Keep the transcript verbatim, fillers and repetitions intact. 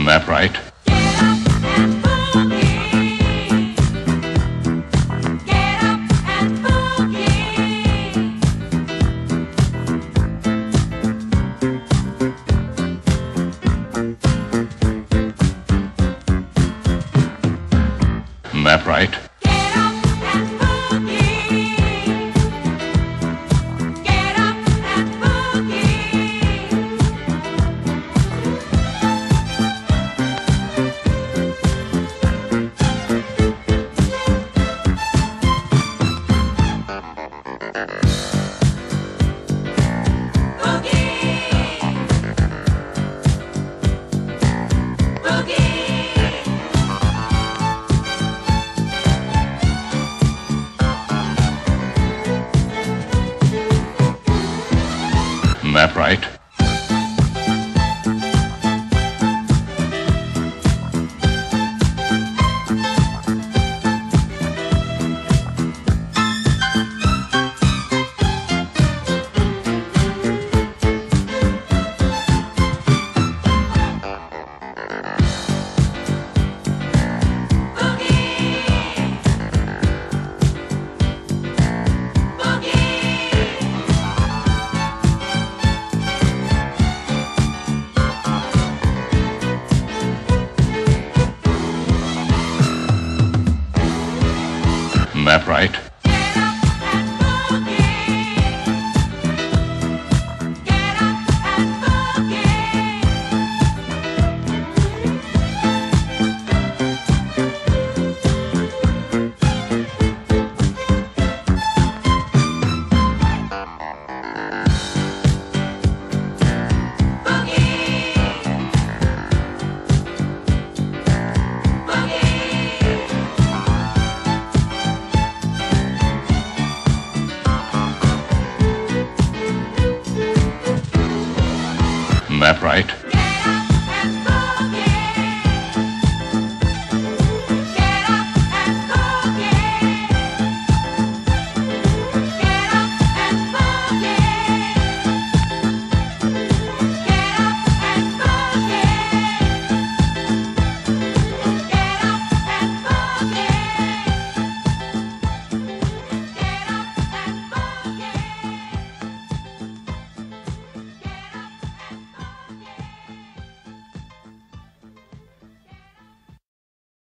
That right? Get up and boogie. That right? Get up and boogie. Get up and boogie. That right? That right? Get up and boogie. Get up and boogie. That right?